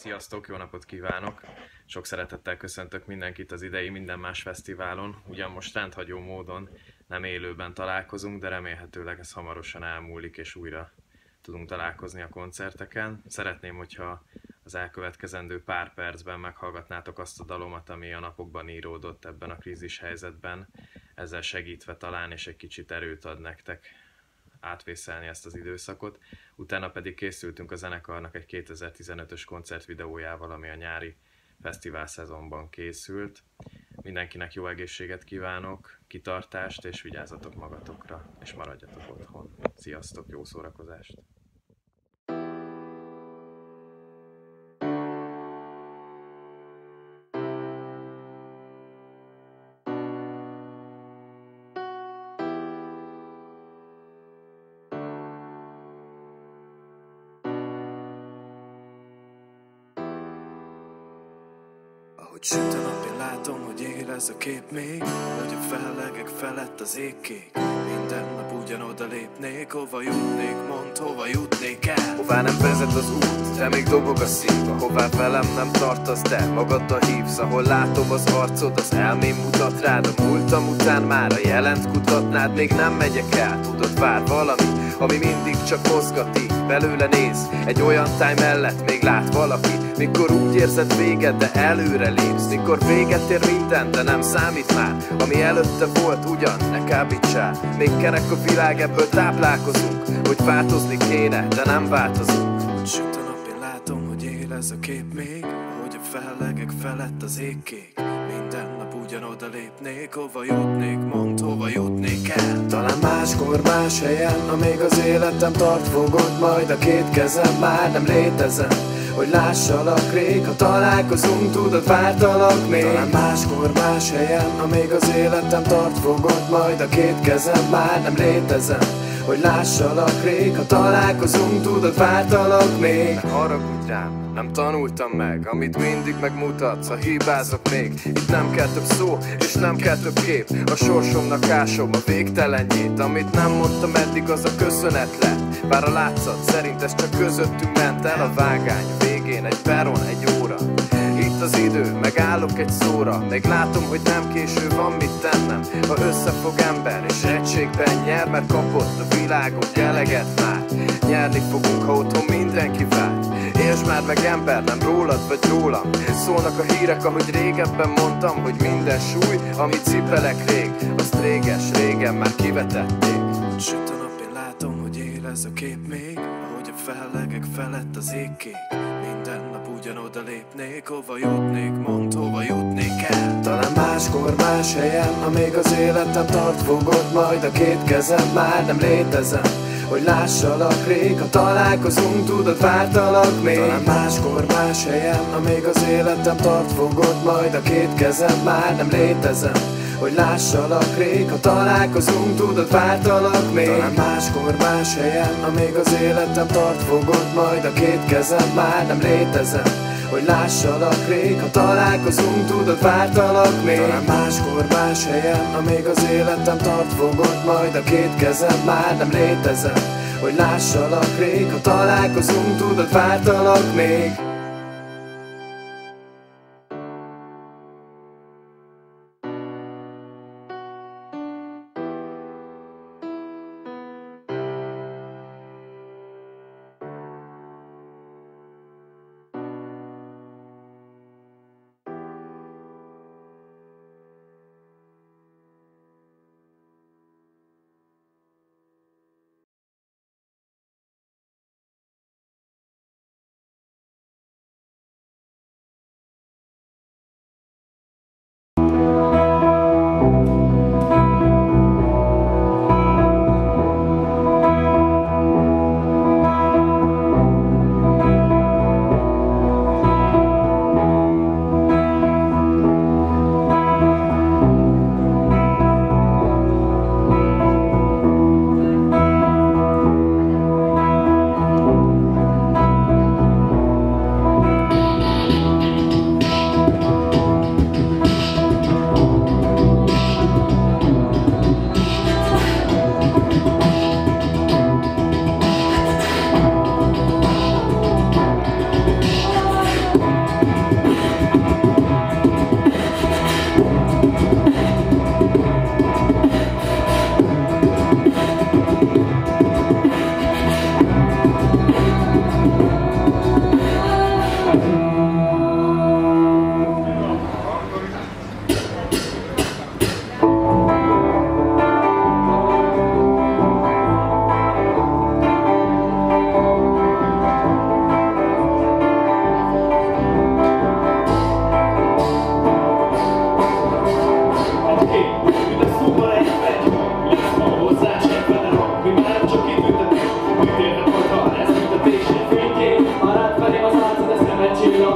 Sziasztok, jó napot kívánok! Sok szeretettel köszöntök mindenkit az idei Minden Más Fesztiválon. Ugyan most rendhagyó módon nem élőben találkozunk, de remélhetőleg ez hamarosan elmúlik, és újra tudunk találkozni a koncerteken. Szeretném, hogyha az elkövetkezendő pár percben meghallgatnátok azt a dalomat, ami a napokban íródott ebben a krízis helyzetben, ezzel segítve talán, és egy kicsit erőt ad nektek átvészelni ezt az időszakot. Utána pedig készültünk a zenekarnak egy 2015-ös koncertvideójával, ami a nyári fesztivál szezonban készült. Mindenkinek jó egészséget kívánok, kitartást, és vigyázzatok magatokra, és maradjatok otthon. Sziasztok, jó szórakozást! Ahogy süt a nap, én látom, hogy él ez a kép még, hogy a fellegek felett az ég kék. Minden nap ugyanoda lépnék, hova jutnék, mondd, hova jutnék el. Hová nem vezet az út, de még dobog a szív. Ahová velem nem tartasz, de magaddal hívsz. Ahol látom az arcod, az elmém mutat rád. A múltam után már a jelent kutatnád. Még nem megyek el, tudod, vár valami, ami mindig csak mozgat így. Belőle néz, egy olyan táj mellett még lát valaki. Mikor úgy érzed véged, de előre lépsz. Mikor véget ér minden, de nem számít már. Ami előtte volt, ugyan, ne kábítsál. Még kerek a világ, ebből táplálkozunk. Hogy változni kéne, de nem változunk. Hogy süt a nap, én látom, hogy él ez a kép még, ahogy a fellegek felett az ég kék. Minden nap ugyanoda lépnék, hova jutnék, mondd, hova jutnék el. Talán máskor, más helyen, amíg az életem tart, fogod majd a két kezem, már nem létezem. Hogy lássalak rég, ha találkozunk, tudod, vártalak még. Talán máskor, más helyen, amíg az életem tart, fogod majd a két kezem, már nem létezem. Hogy lássalak rég, ha találkozunk, tudod, vártalak még. Ne haragudj rám, nem tanultam meg, amit mindig megmutatsz, ha hibázok még. Itt nem kell több szó, és nem kell több kép. A sorsomnak ásom a végtelenjét. Amit nem mondtam eddig, az a köszönet lett. Bár a látszat szerint ez csak közöttünk ment el. A vágány végén egy peron, egy óra. Itt az idő, megállok egy szóra. Még látom, hogy nem késő, van mit tennem. Ha összefog ember és egységben nyer, mert kapott a világunk eleget már. Nyerni fogunk, ha otthon mindenki vár. Értsd már meg ember, nem rólad vagy rólam. Szólnak a hírek, ahogy régebben mondtam, hogy minden súly, amit cipelek rég, azt régen már kivetették. Süt a nap, én látom, hogy él ez a kép még, ahogy a fellegek felett az ég kék. Minden nap ugyanoda lépnék, hova jutnék, mondd, hova jutnék el. Talán máskor, más helyen, amíg az életem tart, fogod majd a két kezem, már nem létezem. Hogy lássalak rég, ha találkozunk, tudod, vártalak még. Talán máskor, más helyen, amíg az életem tart, fogod majd a két kezem, már nem létezem. Hogy lássalak rég, ha találkozunk, tudod, vártalak még. Talán máskor, más helyen, amíg az életem tart, fogod majd a két kezem, már nem létezem. Hogy lássalak rég, ha találkozunk, tudod, vártalak még. Talán máskor, más helyen, amíg az életem tart, fogod majd a két kezem, már nem létezem. Hogy lássalak rég, ha találkozunk, tudod, vártalak még.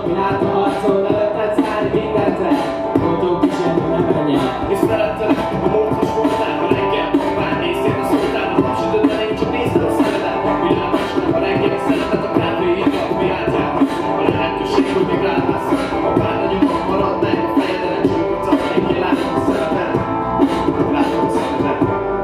Mi látta harcol, előtted szállni mindent el. Mondtunk is jönni, nem menjen. És szerettelek, a módos voltál, a reggel már néztél a szóltál, a napsütöttel én csak néztem a szemedet. Világosnak a reggeli szeretet a kávéjével, mi átjárnak. A lehetőség, hogy még rád lesz. A pár nagyokat marad meg, a fejedelen csőkot adnék, én látom a szeretet. Látom a szeretet.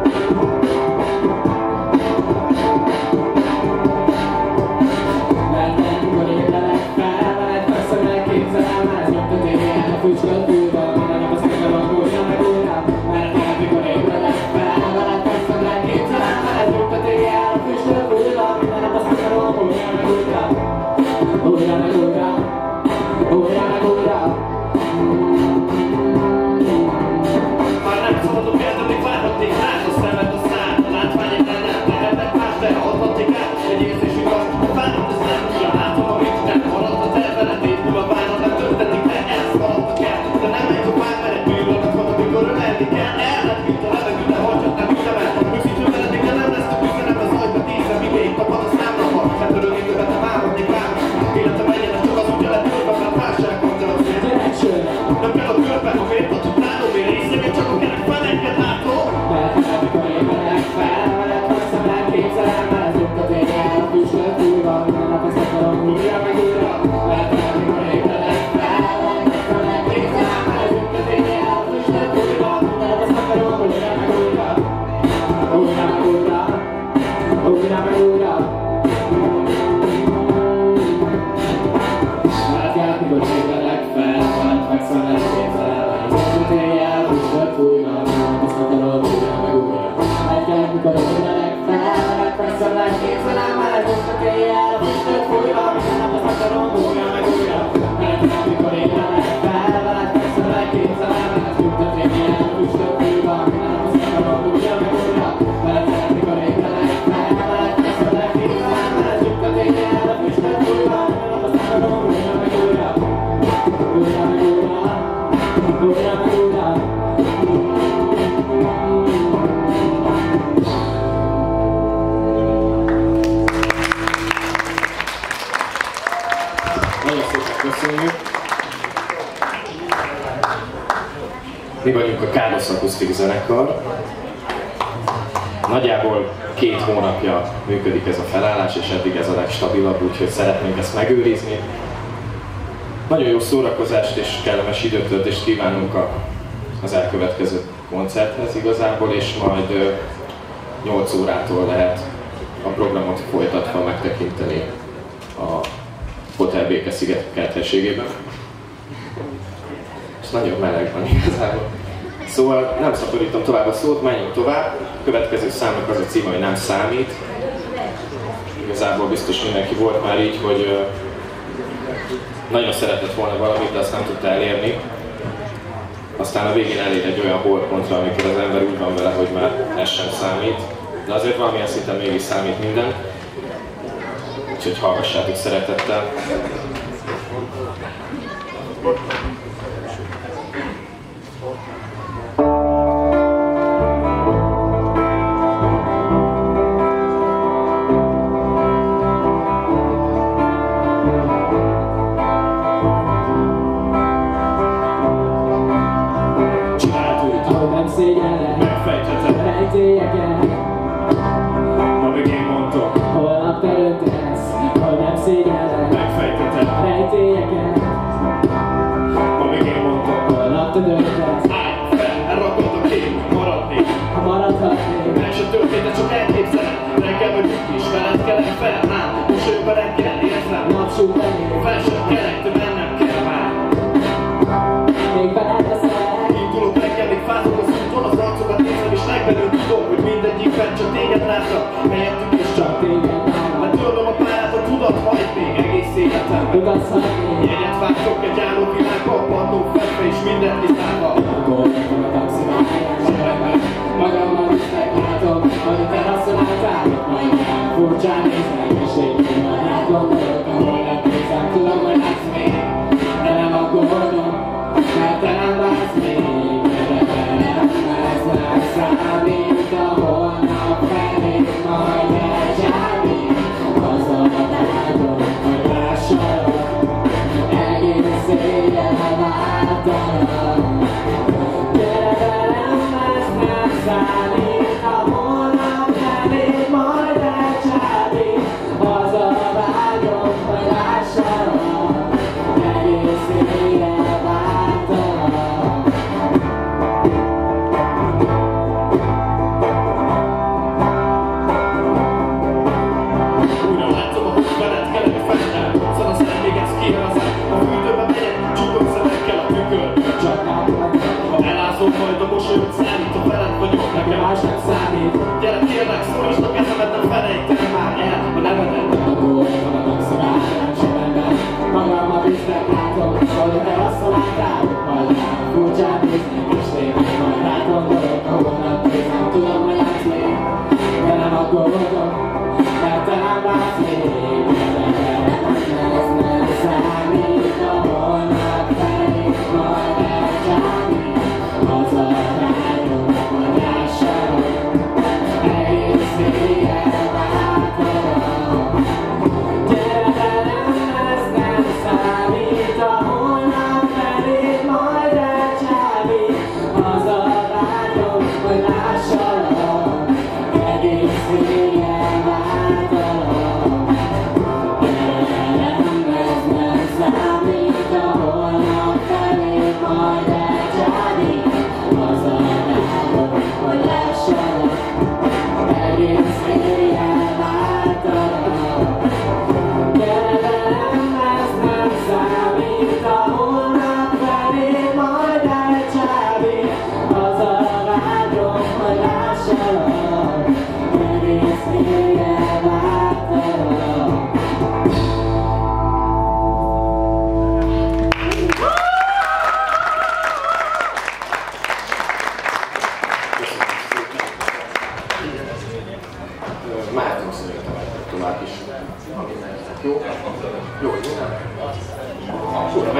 Mert amikor ébredek fel, veled feszem elképzelem, ez nyomtat éjjel a füstöt bújva, minden nap azt akarom újra meg újra. Mert amikor ébredek fel, veled feszem elképzelem, ez nyomtat éjjel a füstöt bújva, minden nap azt akarom újra meg újra. Újra meg újra, újra meg újra. Már nem szabadok el, de még várhatnék rá, a szemed a szád, a látvány egy lenne, lehetnek más, de adhatnék át, egy érzés igaz, a várat ez nem újra, látom, amit nem maradt az elveletét, múlva várat, nem töltetik le, ezt maradtak el, de nem megy tovább, mert egy pillanat van, amikor ölelni kell, ellet, mint a levegő, de hagyjad, nem ütemel, őszintű veledik, de nem lesz több üzenet az agyba, tízre, mi még tapad a számlapban, nem törölni többet, de várhatnék rá, életem egyenes, csak az úgy lehet törve, mert válság van, de az nem kell a körbe, ha miért a tudnánom, én részem, én csak a kerek feleket látom. Mert amikor ébredek fel, veled feszem elképzelem, ez nyomtat éjjel a füstöt bújva, minden nap ezt akarom újra meg újra. Mert amikor ébredek fel, veled feszem elképzelem, ez nyomtat éjjel a füstöt bújva, minden nap ezt akarom újra meg újra. Újra meg újra, újra meg újra. Mert amikor ébredek fel, veled feszem elképzelem, ez nyomtat éjjel a füstöt bújva, minden nap ezt akarom újra meg újra. Amikor ébredek fel, veled feszem elképzelem, ez nyomtat éjjel a füstöt bújva, minden nap ezt akarom újra meg újra. Mert amikor ébredek fel, veled feszem elképzelem, ez nyomtat éjjel a füstöt bújva, minden nap ezt akarom újra meg újra. Mert amikor ébredek fel, veled feszem elképzelem, ez nyomtat éjjel a füstöt bújva, minden nap ezt akarom újra meg újra. Újra meg újra, újra meg újra. Nagyon szépen köszönjük! Mi vagyunk a Károsz Akusztik Zenekar. Nagyjából 2 hónapja működik ez a felállás, és eddig ez a legstabilabb, úgyhogy szeretnénk ezt megőrizni. Nagyon jó szórakozást és kellemes időtöltést kívánunk az elkövetkező koncerthez igazából, és majd 8 órától lehet a programot folytatva megtekinteni a Hotel Béke-sziget kerthelyiségében. És nagyon meleg van igazából. Szóval nem szaporítom tovább a szót, menjünk tovább. A következő számnak az a címe, hogy Nem számít. Igazából biztos mindenki volt már így, hogy nagyon szeretett volna valamit, de azt nem tudta elérni. Aztán a végén elér egy olyan holtpontra, amikor az ember úgy van vele, hogy már ez sem számít. De azért valamilyen szinten mégis számít minden. Úgyhogy hallgassátok szeretettel. Megfejtheted rejtélyeket, amíg én mondok. holnap te döntesz, hogy nem szégyellek. Megfejtheted Rejtélyeket, amíg én mondok. holnap te döntesz, Állj fel, elrakod a kép, maradnék. ha maradhatnék. Meg se történt, csak elképzelem. Reggel vagyunk is, veled kelek fel, ám mosolyogva reggel érzem. Napsút enyém, Fel sem kelek, de bennem kell már. még veled leszek. Indulok reggel, még fázok az úton, az arcokat nézem, és legbelül tudom, hogy mindegyikben csak téged láttak. Helyettük is csak Téged nálam, letörlöm a pályát, a tudat hagy még egész életemben. utazhatnék. Jegyet vártok egy álló világba, padló fekve és mindent kiszállva. Gondoltam a taximáján, magammal is meglátom, hogy te rosszul álltál. Majd rám furcsán néznek, és én majd átgondolok, ahol nem nézem. Tudom, hogy látsz még, de nem aggódom, mert te nem vársz még. Ez számít, a holnap felé majd elcsábít. Azokat látom, hogy lássalak,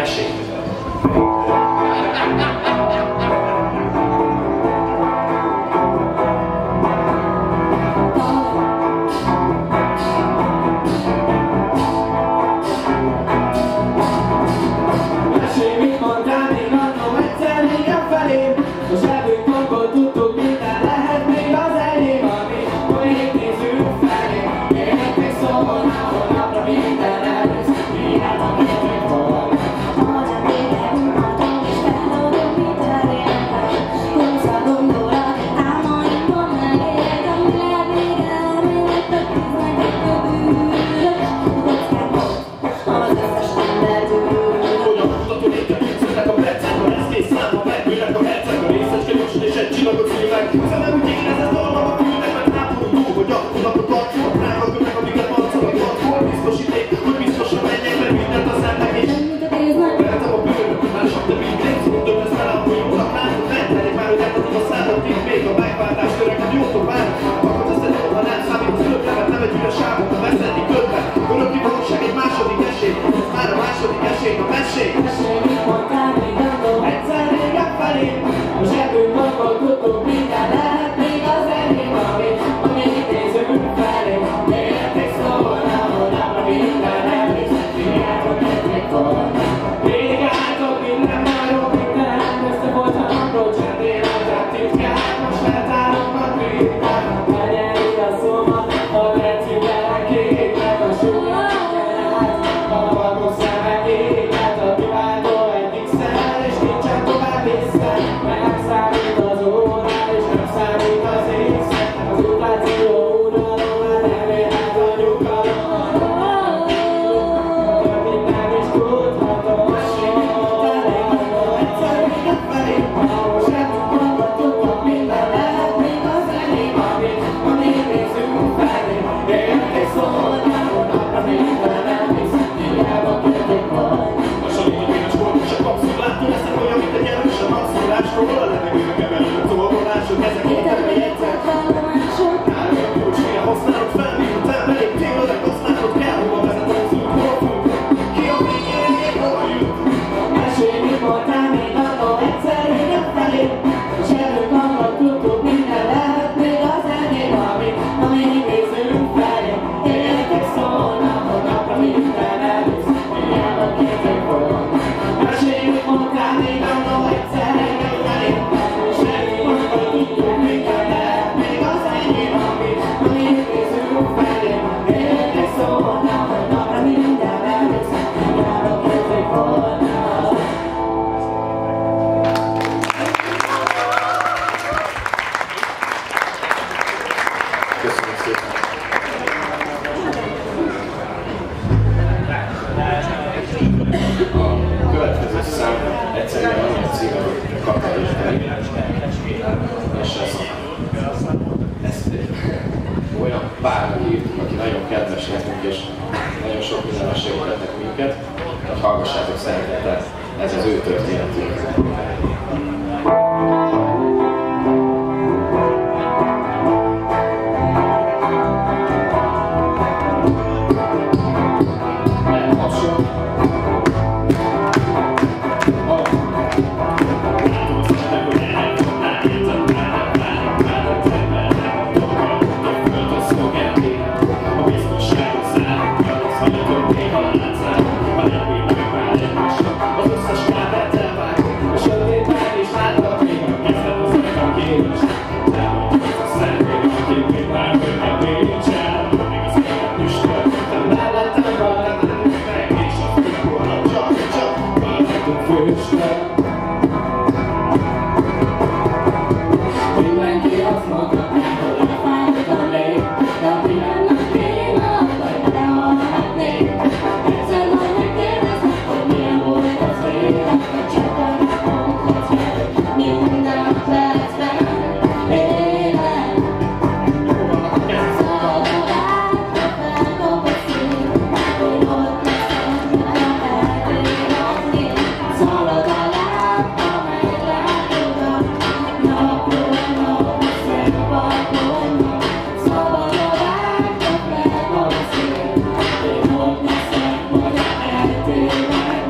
mesét. Olyan párnak írtuk, aki nagyon kedves nekünk, és nagyon sok minden mesélt tettek minket, hogy hallgassátok szeretettel, ez az ő történetünk. Mindenki azt mondta, hogy a fájt a lég, de a világnak pillanat, vagy elhalhatnék. Egyszer majd megkérdeznek, hogy milyen volt az élet, csak a napokhoz jár, minden percben élet. Szalad át a felkapott szín, hogy ott leszek, mert eltérhetni. Szalad alá, amely látogat, napról napra szép a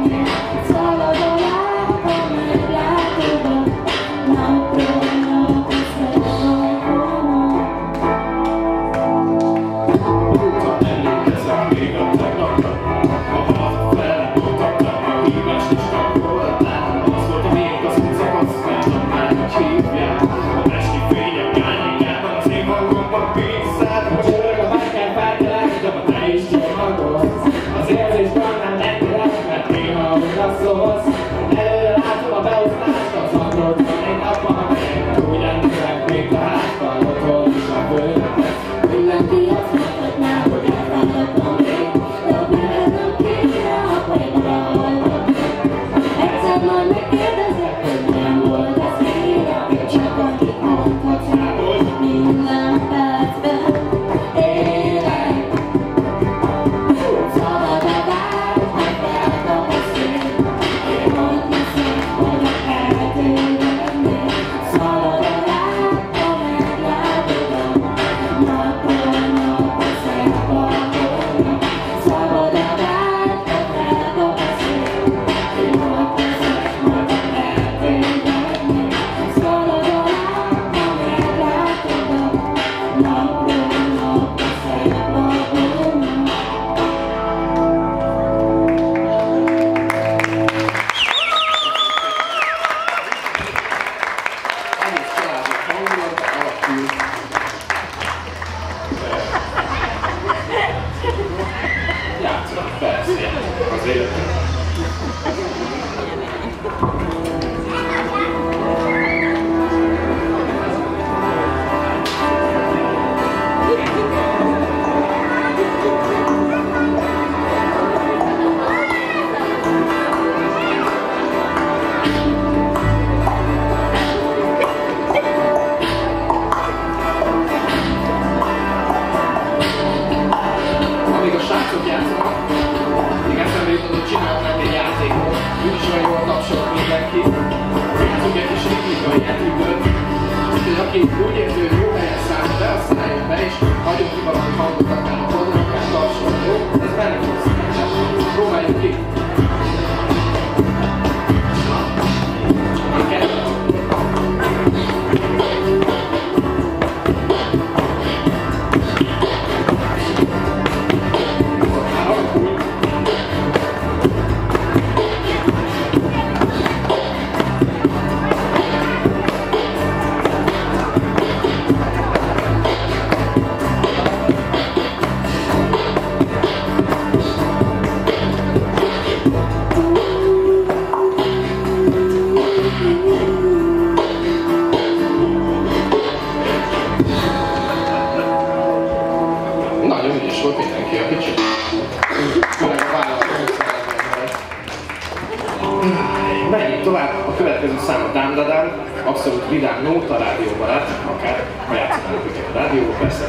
Menjünk tovább, a következő szám a Dám Dadám, abszolút vidám nóta rádióbarát, akár ha játszanának őket a rádióba, persze.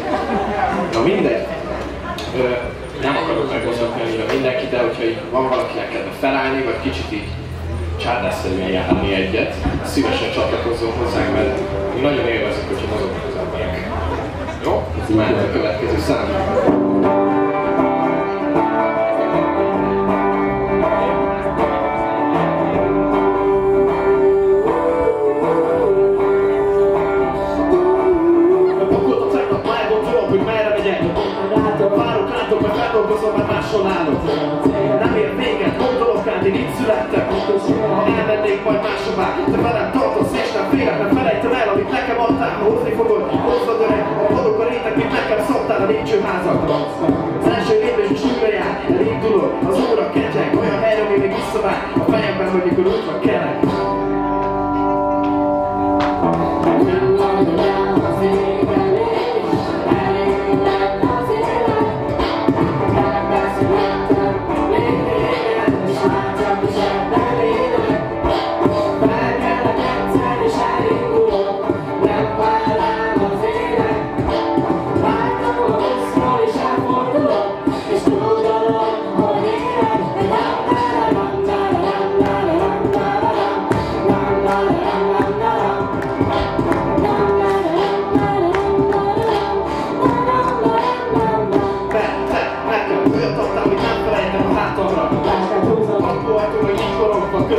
Na mindegy, nem akarok megmozgatni annyira mindenki, de hogyha így van valakinek kedve felállni, vagy kicsit így csárdásszerűen járni egyet, szívesen csatlakozzon hozzánk, mert mi nagyon élvezik, hogyha mozognak az emberek. Jó? Ez már a következő szám. Feldolgozom, mert máshol állok. Nem ér véget, gondolok rád, én itt születtem. Ha elmennék majd máshová, te velem tartasz és nem félek, nem felejtem el, amit nekem adtál. Ha hozni fogod, hozzad öreg, a padok a rétek, mint nekem szabtál a lépcsőházat. Az első lépés is újra jár, elindulok, az óra ketyeg, olyan helyre, ami még visszavár. A fejemben, hogy mikor útva kelek.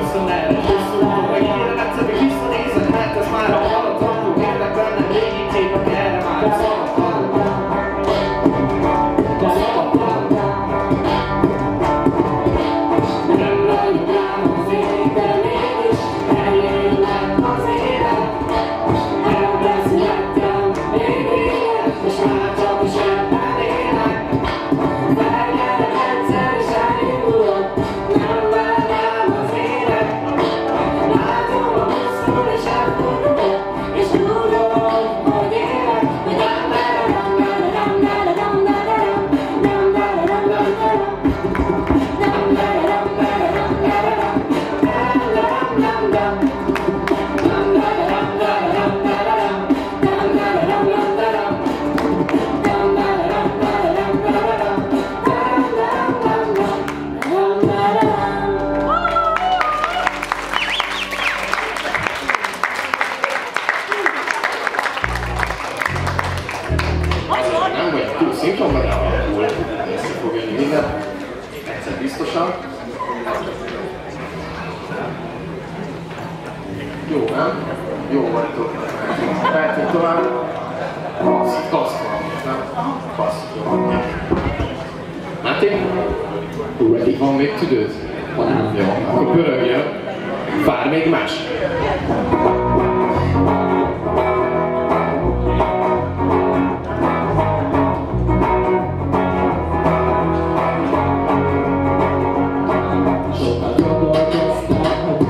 Köszön erre, köszön, meg ilyen egyszer még visszanézek, mert ez már a maradandó, kérlek bennem régi képek, erre már szabadban. Nem vagyok rám az ég, de mégis eljönnek az élet. Elbeszéltem, még élet, és már csak is ebben élek. Felgyerek egyszer és elindulok, nem vár rám az élet. Látom a buszról és elfordulok, és tudom, hogy élek. Hogy Nem vagy túl szinkronban, de alakul. Össze fog jönni minden. Egyszer biztosan. Jó, nem? Jó vagytok. Mehetünk tovább. Kaszt valamit, nem? Kaszt, jó. Máté? Ready? Van még tüdőd? Van. Jó, akkor pörögjön. Vár még más. sokat gondolkoztam, hogy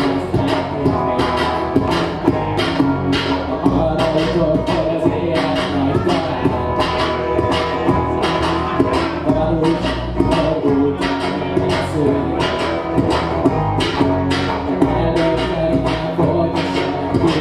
arra jutott, hogy az élet nagy talán. Tanult, megszólni. Eldönteni nem volt a senki.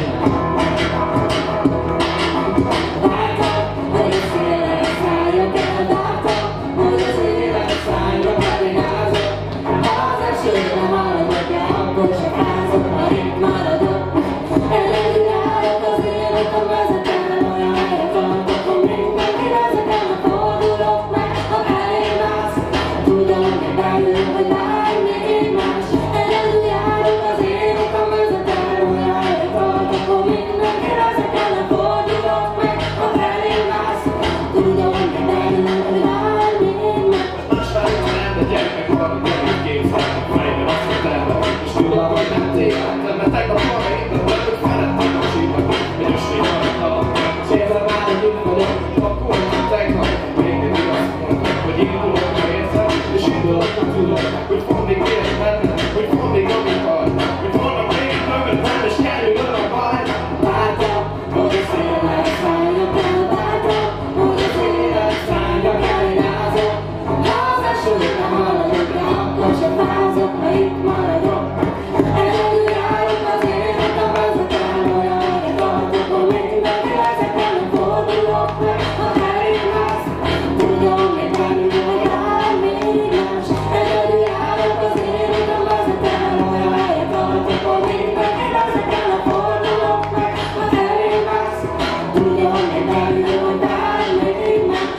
Láttam, hogy az élet szálljon el, láttam, hogy az élet szálljon el, az esőben maradok, de akkor sem fázok, ha itt maradok. Egyedül járok az életem, vezetem, olyan helyre tartok, hogy mindenki vezetem, ha fordulok meg, ha elém állsz. Tudom, hogy belül, hogy várj még más. Egyedül járok az életem, vezetem, olyan helyre tartok, hogy mindenki vezetem, ha fordulok meg, ha elém állsz. Tudom, hogy belül, hogy várj még más. Más felé van el, de gyermek valami gyermek képzelem a fejben azt a tervet. És tudom, hogy nem tévedtem, mert tegnap arra ébredtem, hogy felettem a csípek. Egy ösvény maradtalan. És érzem már, hogy itt vagyok, akkor nem tegnap. Még mindig azt mondtam, hogy indulok, ha érzem, és indulok, ha tudom, hogy van még élet bennem, hogy van még amit hall, hogy vannak még itt mögöttem, és kerül a baj. Vártam, hogy az élet szálljon el, vártam, hogy az élet szálljon el, én ázok. Az esőben maradok, de akkor sem fázok, ha itt maradok. Egyedül járok az életem, vezetem, olyan helyre tartok, hogy mindenki vezetem, nem fordulok meg, ha elém állsz. Tudom, még belül, hogy vár még más. Egyedül járok az életem, vezetem, olyan helyre tartok, hogy mindenki vezetem, nem fordulok meg, ha elém állsz. Tudom, még belül, hogy vár még más.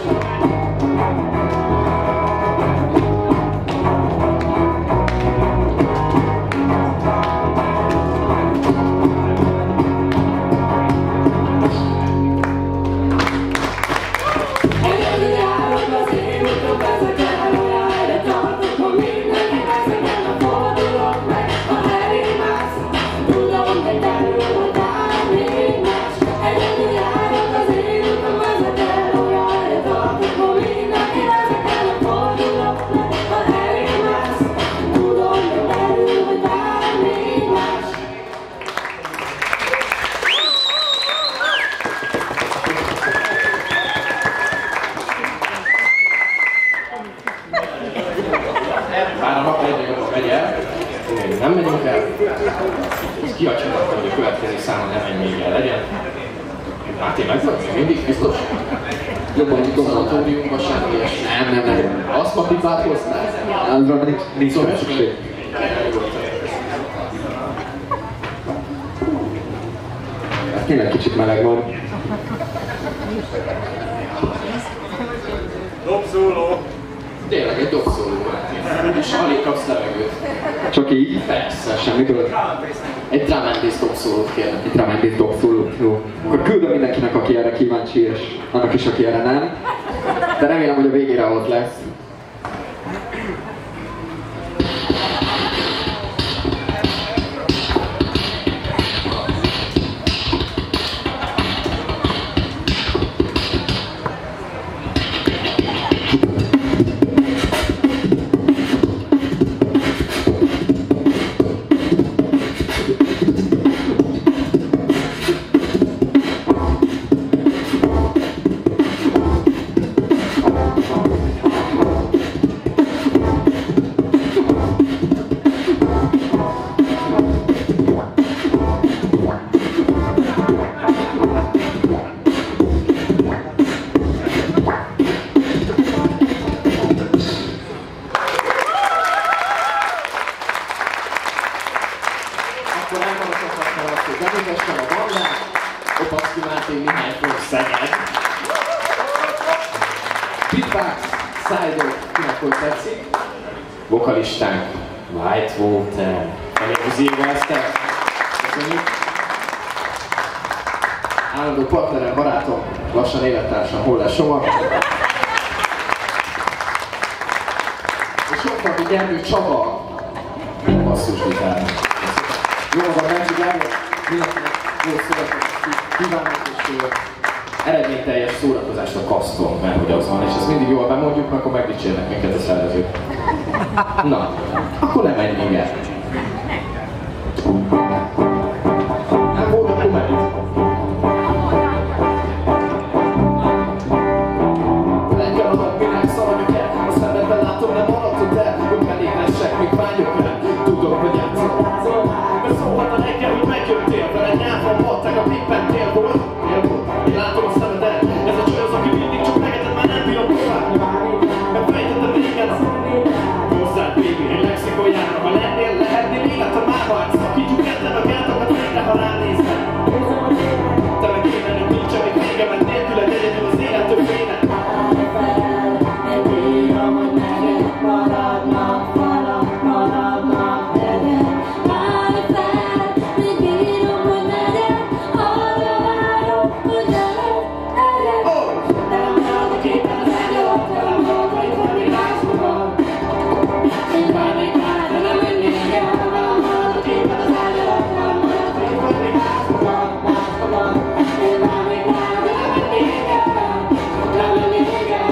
Egyedül járok az életem, vezetem, olyan helyre tartok, hogy mindenki vezetem, nem fordulok meg, ha elém állsz. Tudom, hogy belül, hogy vár még más. Egyedül járok az életem, vezetem, olyan helyre tartok, hogy mindenki vezetem, nem fordulok meg, ha elém állsz. Tudom, hogy belül, hogy vár még más. Bár a nap egyre jobban megy el, még nem megyünk el, és ki a csapat, hogy a következő számon nem menj még el legyen. Máté, meg vagy? Még mindig biztos? Jobban tudom, a autóriumban semmi ilyesmi. Nem. Asztmapipát hoztál? Azra nincs szükség. Tényleg kicsit meleg van. Dobszóló! Tényleg egy dobszóló. És alig kapsz levegőt. Csak így? Persze. Semmiből? Egy drum and bass dobszólót kérnek. Egy drum and bass dobszólót, jó. Akkor küldöm mindenkinek, aki erre kíváncsi, és annak is, aki erre nem. De remélem, hogy a végére ott lesz. Vokalistánk Whitewater. Elég ezt. Köszönjük. Állandó partnerem, barátom, lassan élettársam, Holler Soma. És sokkal Gergő Csaba, basszusgitár. Jó magam, Benci Gergő, mindenkinek jó született kívánok, és eredményteljes szórakozást a kaszton, mert hogy az van, és ezt mindig jól bemondjuk, akkor megdicsérnek minket a szervezők. Na, akkor nem menjünk el. Nem volt dokument. Legyen a napvilág szaladjuk el, a szemedben látom, nem maradtod el, hogy elégessek, még vágyok el. Tudom, hogy játszol. De szólhat a reggel, hogy megjöttél, vele nyelven voltak, a pippentél volt. Én látom a szemedet, ez a cső az, aki mindig csak megeted, már nem bírom tovább. Megfejtettem régen hozzád, baby, egy lexikójára, ha lennél, lehetnél életem már vagy. Szakítjuk ketten a gátokat végre, ha ránézzel. Te meg én ennek nincs semmi vége, mert nélküled egyedül az élet több féle. Én bírom, hogy megint maradnak falak, maradnak legyen. Állj fel, még bírom, hogy megyek, arra várok, hogy veled egyek. De nem maradok éppen az egyet, velem volt, hogy fordítás magam. Én várnék rá, de nem mennék el, velem maradok éppen az egyet, velem maradok, hogy fordítás magam. Én várnék rá, de nem mennék el, nem mennék el.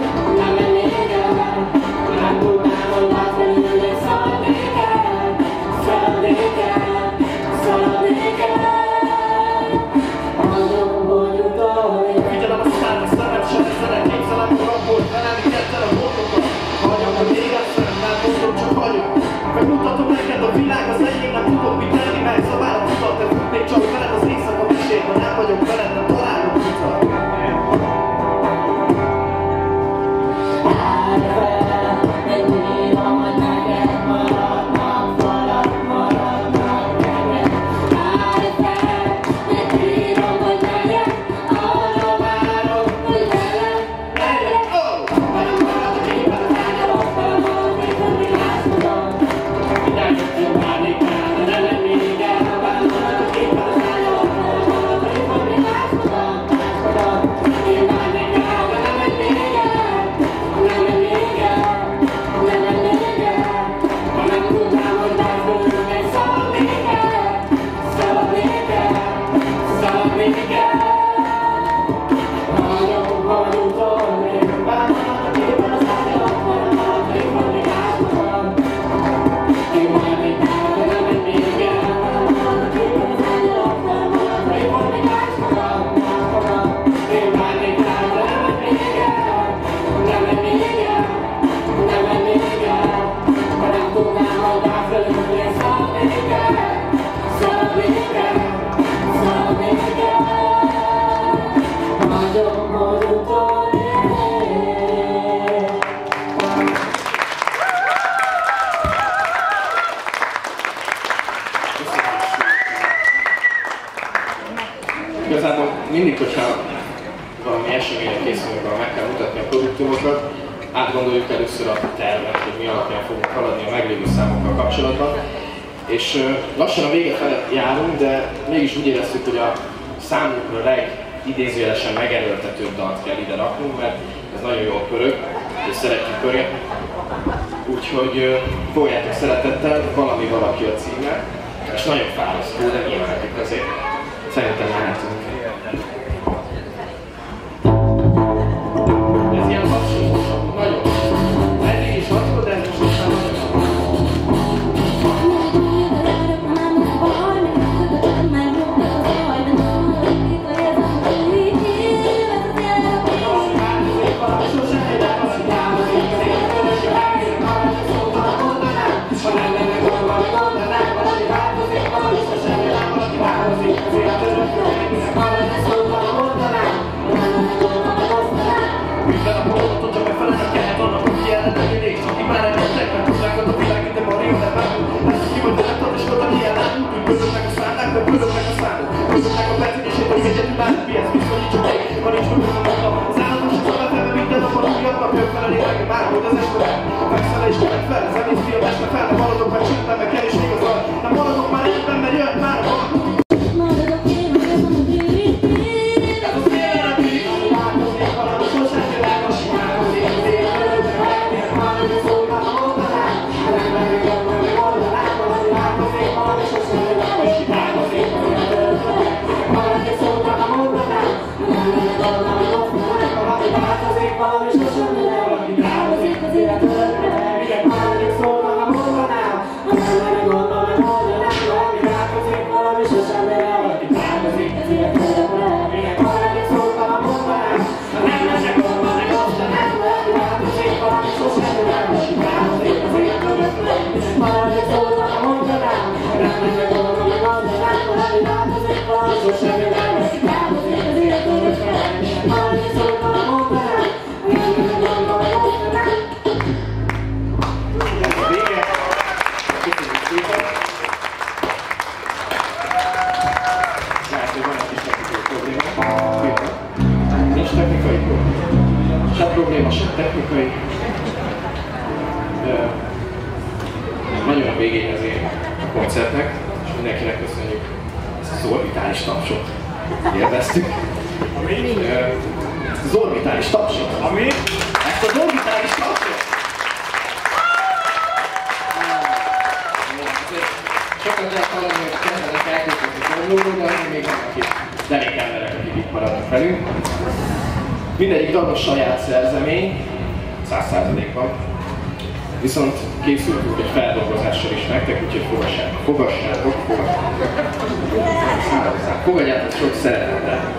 Nem tudnám, hogy más belül és szaladnék el, szaladnék el, szaladnék el. Azon, hogy utolnék. Figyelem a szám, a szemem sem ezzel képzelem magamból, felelni ketten a boltokat. Hagyom, hogy még egyszer, nem mondom, csak hagyom. Megmutatom neked a világ, az enyém, nem tudok mit tenni, meg szabál a tudat, de futnék csak veled az éjszaka mesét, ha nem vagyok veled, nem találok utat. Állj fel, én bírom, hogy neked maradnak falak, maradnak neked. Állj fel, én bírom, hogy neked, arra várok, hogy veled legyek. Velem maradok éppen az ágyalok, velem volt, még tudni látszodom. Én várnék rá, de nem mennék el, velem maradok éppen az ágyalok, velem volt, még tudni látszodom. Én várnék rá, de nem mennék el. Nem mennék el, nem mennék el. Ha nem tudnám, hogy más belül meg szaladnék el, szaladnék el, szaladnék el. Hagyom, hogy utolnék, bár maradok éppen az ágyalak, velem maradok, még fordítás magam. Én várnék rá, de nem mennék el, velem maradok éppen az ágyalak, velem maradok, még fordítás magam. Én várnék rá, de nem mennék el, nem mennék el, nem mennék el. Ha nem tudnám, hogy más belül én szaladnék el, szaladnék el, szaladnék el. Hagyom, hogy utolnék. Igazából mindig, hogyha valami eseményre készülünk, ahol meg kell mutatni a produktumokat, átgondoljuk először a tervet, hogy mi alapján fogunk haladni a meglévő számokkal kapcsolatban. És lassan a vége felett járunk, de mégis úgy éreztük, hogy a számunkra legidézőjelesen megerőltetőbb dalt kell ide raknunk, mert ez nagyon jól pörög, és szeretjük pörgetni. Úgyhogy fogjátok szeretettel, Valami Valaki a címe, és nagyon fárasztó, de nyilván nekik azért szerintem mehetünk. Ez ilyen hasonló, nagyon. Eddig is hatod, de ez most már nagyon. Nagyon a végén azért a koncertnek, és mindenkinek köszönjük ezt az orbitális tapsot. Élveztük. Ezt az orbitális tapsot. Ami? Ezt az orbitális tapsot. Sokat lehet hallani, hogy kezdenek elköltözni Torlóról, de azért még vannak itt zenék emberek, akik itt maradnak velünk. Mindegyik dalos saját szerzemény, 100%-ban. Viszont készültünk egy feldolgozással is nektek, úgyhogy fogadjátok sok szeretettel.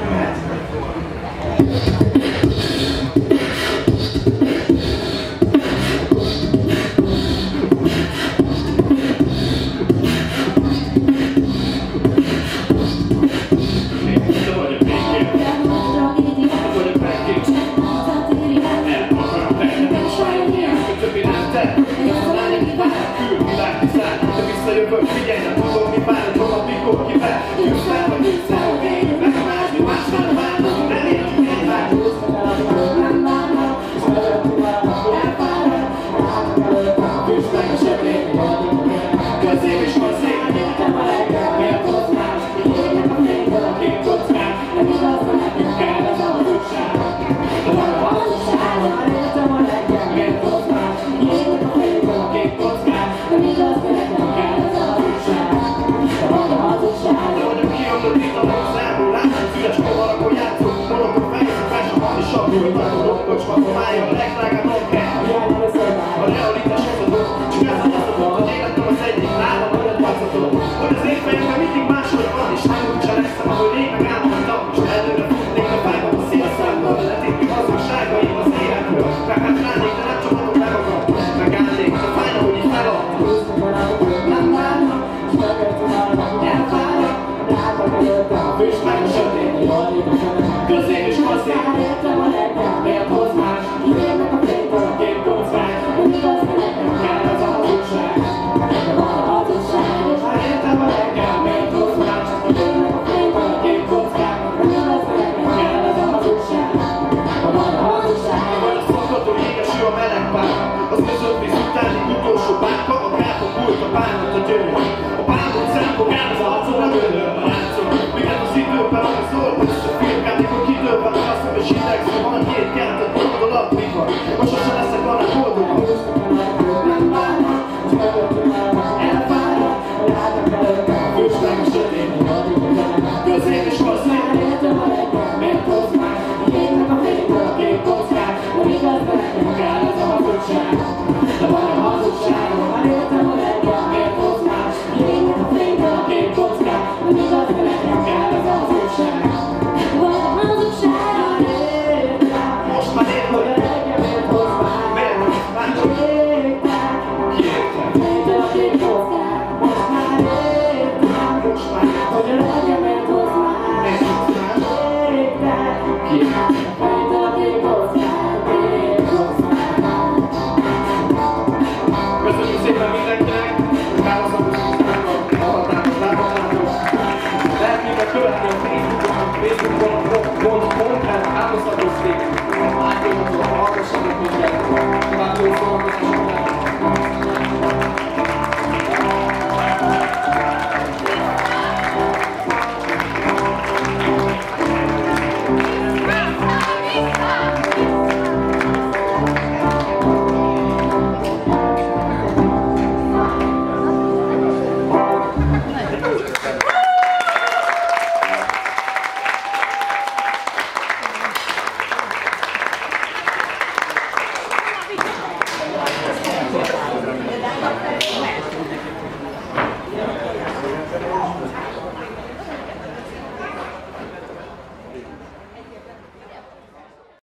elfárad, látnak előtt a fősleg a sötét, közép és hozzá, értem a reggel, miért hoz már, jégnek a fényből a kék kockák, hogy igaz, de nekem kell ez a hazugság, de van a hazugságon, már értem a reggel, miért hoz már, jégnek a fényből a kék kockák, hogy igaz, de nekem kell ez a hazugság, van a hazugságon, értem, most már értem, hogy a reggel miért hoz már, miért hoz már, jégnek, fényből a kék kockák, most már értem, hogy a reggel miért hoz már, Köszönjük szépen mindenkinek! Károszabosítának hallgatnátok, láthatnátok! Lehet minket követni a Facebook.com/károszabosítának. Látjátok, hallgassanak minket! További jó szórakozást!